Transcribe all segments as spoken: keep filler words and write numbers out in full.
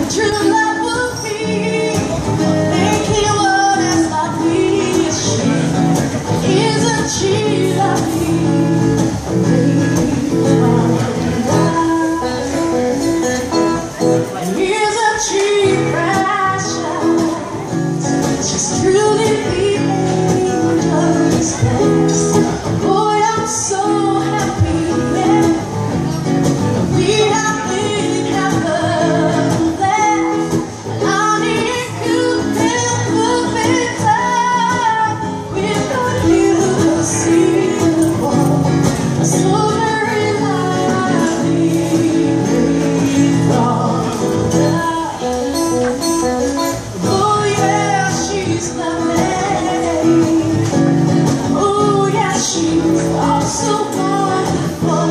True love will be making one as lovely as she. Isn't she lovely? Isn't she precious? She's truly the angel's best. Boy, I'm so happy, yeah. We have been heaven blessed. Honey, it could never be done without you. See the world so very lively from love. Oh yeah, she's lovely. Oh yeah, she's also wonderful.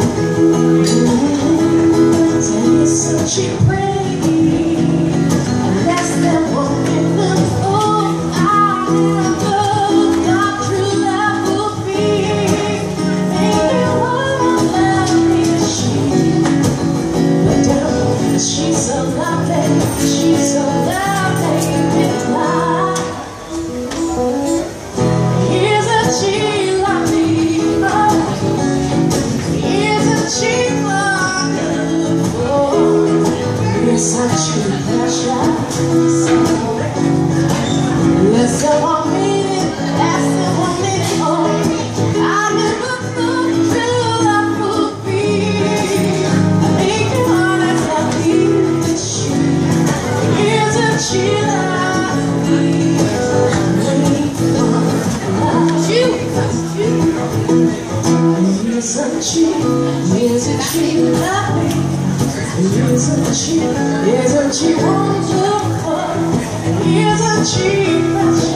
She prayed, less than one minute. Oh, I never got true love will be. Maybe one lovely as she. But don't, she's so lovely, she's so lovely with love. Isn't she lovely? Isn't she wonderful? Such a pleasure. Less than one minute, less than one minute, oh, I never thought true love would be making one as lovely as she. Isn't she lovely? You, isn't she? Isn't she lovely? Isn't she, isn't she wonderful? Isn't she precious?